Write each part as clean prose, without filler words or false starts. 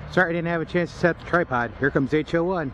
Sorry I didn't have a chance to set up the tripod. Here comes HO1.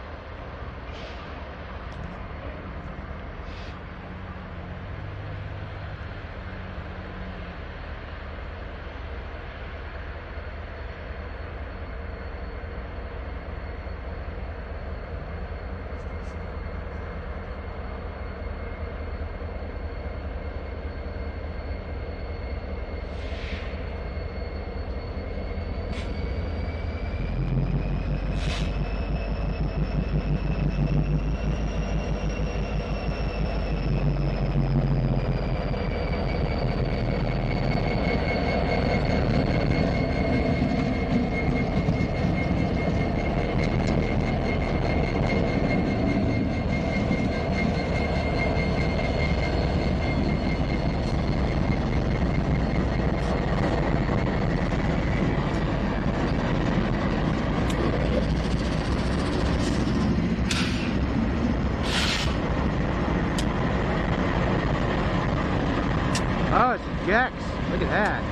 Oh, it's a Jex. Look at that.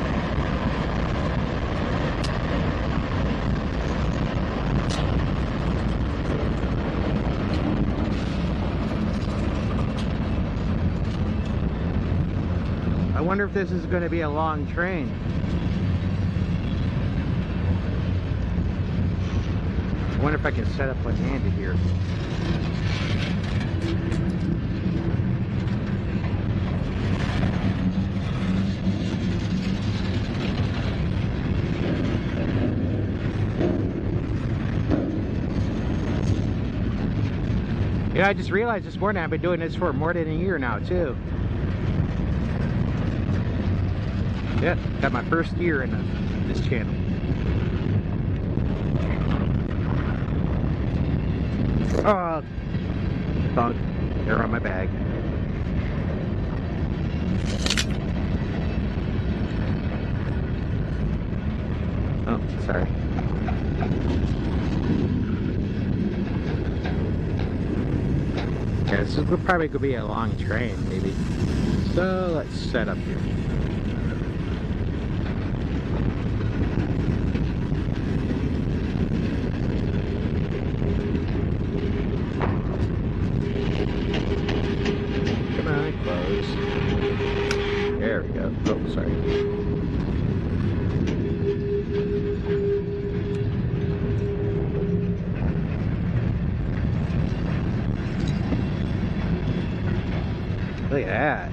I wonder if this is going to be a long train. I wonder if I can set up one-handed here. Yeah, I just realized this morning I've been doing this for more than a year now too. Yeah, got my first year in this channel. Oh, thunk. They're on my bag. Oh, sorry. Yeah, this is probably going to be a long train, maybe. So let's set up here. Come on, close. There we go. Oh, sorry. Look at that.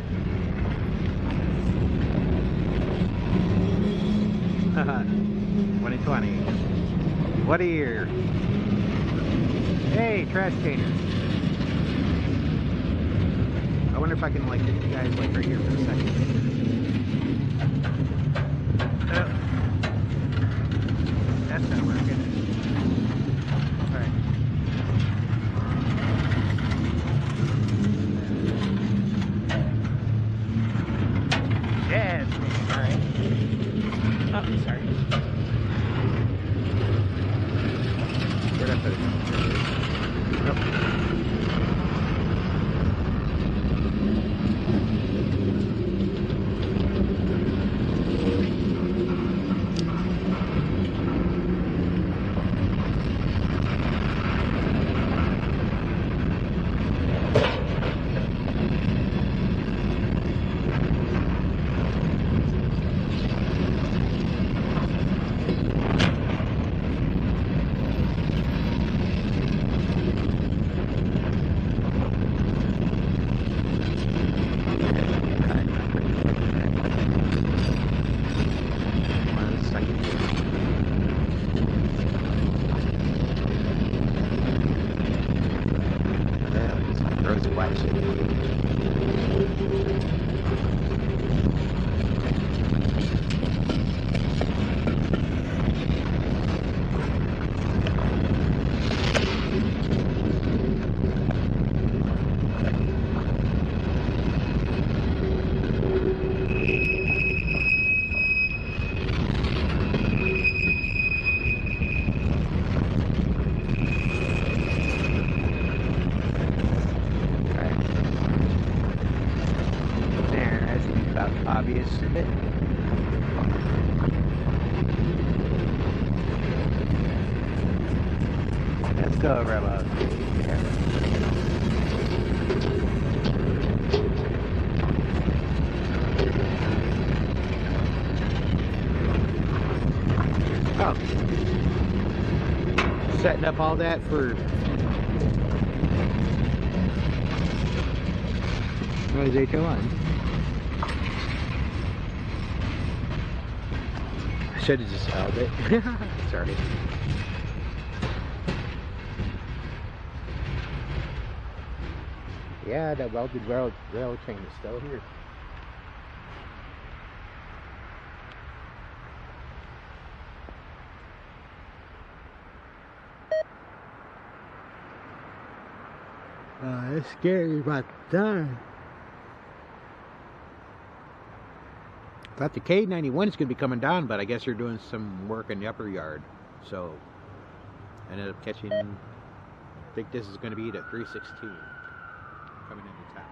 Haha. 2020. What a year. Hey, trash container. I wonder if I can like get you guys like right here for a second. That's not working. Alright. Yeah, alright. Oh, sorry. Where'd I put it? Oh. Gorilla. Oh. Setting up all that for... What is they doing? I should have just held it. Sorry. Yeah, that welded rail chain is still here. It's scary about that. Thought the K91 is going to be coming down, but I guess you're doing some work in the upper yard. So, I ended up catching, I think this is going to be the 316 coming into town.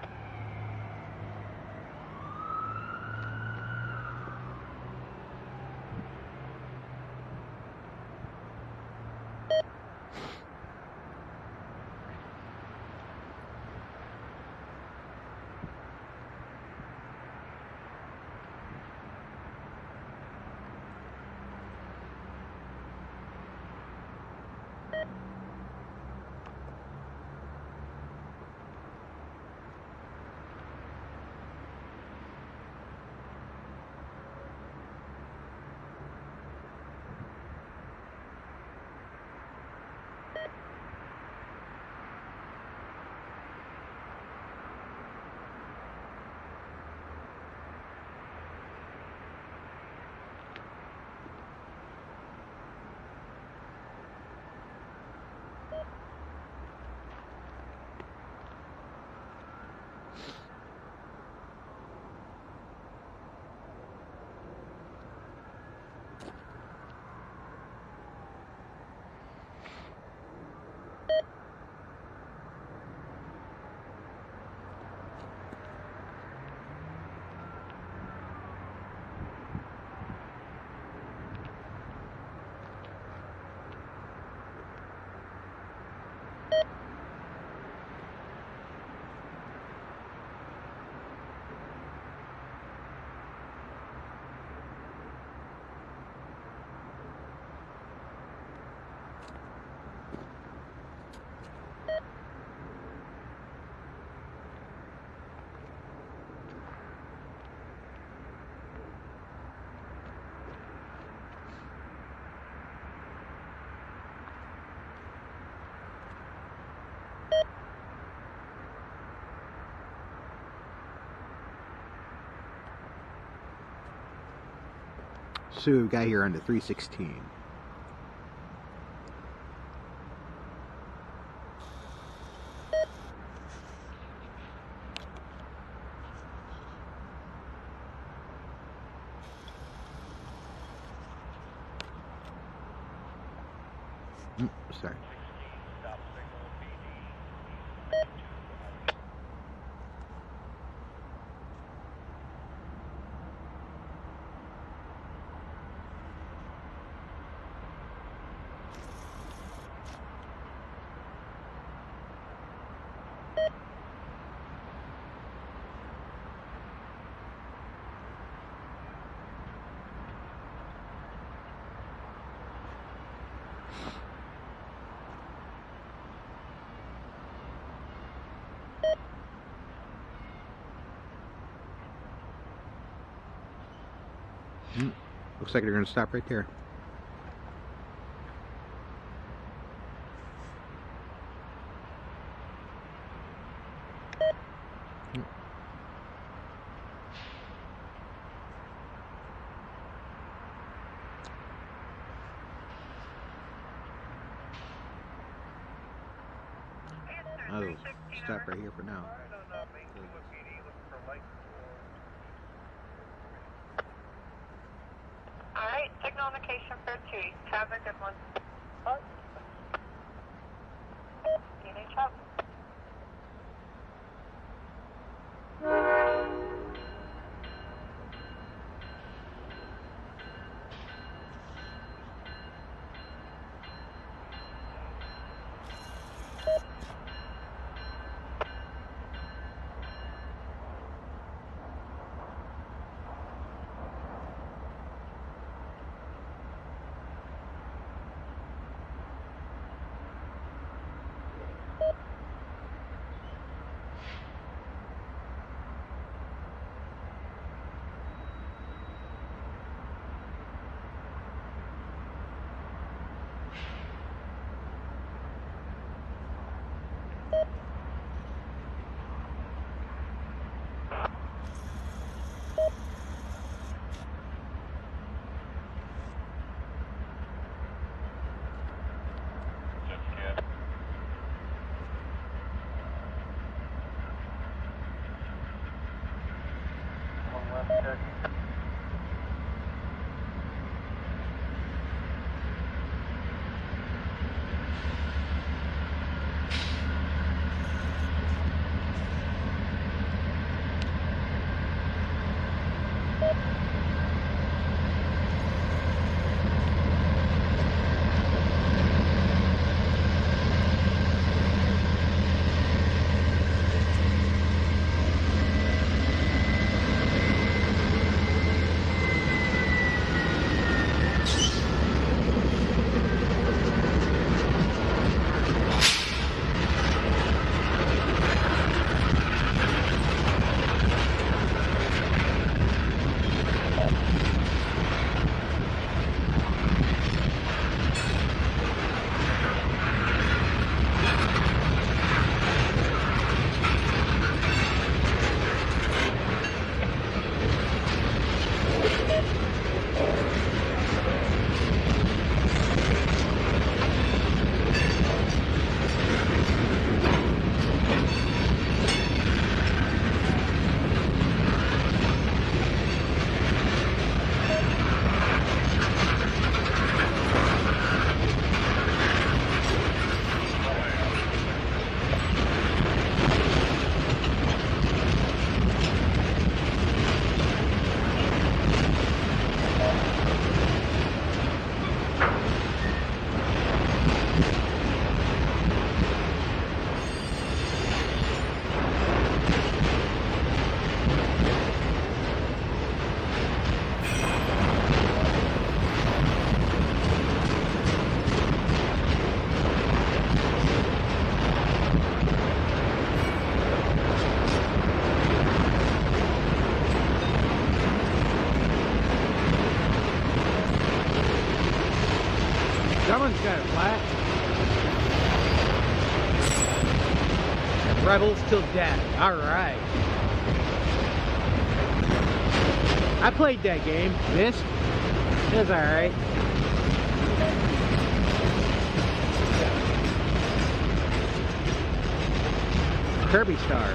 So we got here on the 316. Sorry. Looks like they're going to stop right there. I'll stop right here for now. Alright, signal indication for 2. Have a good one. DNH up. Someone's got it flat. Rebels till death. Alright. I played that game. Missed. It was alright. Kirby Star.